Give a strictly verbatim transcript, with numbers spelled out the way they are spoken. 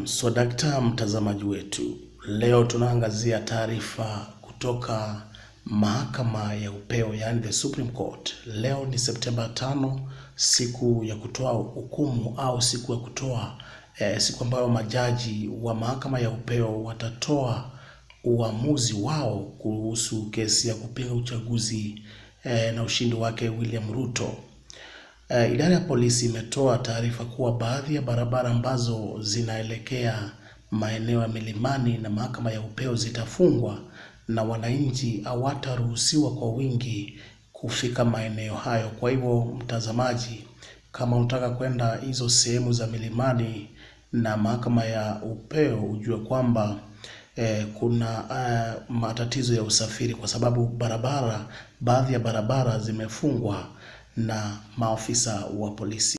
Naam, so dakta mtazamaji wetu, leo tunaangazia taarifa kutoka mahakama ya upeo, yani the Supreme Court. Leo ni Septemba tano, siku ya kutoa hukumu au siku ya kutoa eh, siku ambayo majaji wa mahakama ya upeo watatoa uamuzi wao kuhusu kesi ya kupinga uchaguzi eh, na ushindi wake William Ruto. Uh, idara ya polisi imetoa taarifa kuwa baadhi ya barabara ambazo zinaelekea maeneo ya milimani na mahakama ya upeo zitafungwa na wananchi hawataruhusiwa kwa wingi kufika maeneo hayo. Kwa hivyo mtazamaji, kama unataka kwenda hizo sehemu za milimani na mahakama ya upeo, ujue kwamba eh, kuna uh, matatizo ya usafiri kwa sababu barabara baadhi ya barabara zimefungwa na maafisa wa polisi.